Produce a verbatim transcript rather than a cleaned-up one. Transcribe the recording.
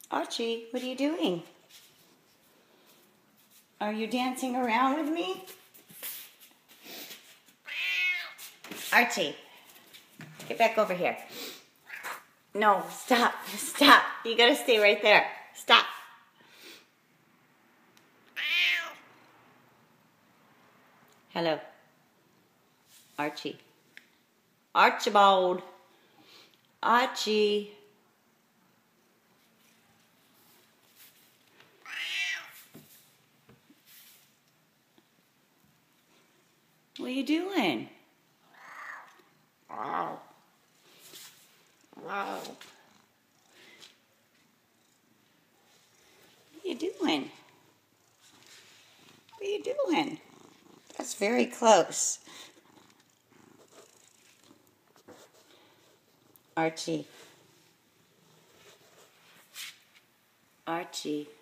Archie, what are you doing? Are you dancing around with me? Archie, get back over here. No, stop, stop. You gotta stay right there. Stop. Hello. Archie. Archibald. Archie. What are you doing? Wow. Wow. What are you doing? What are you doing? That's very close. Archie. Archie.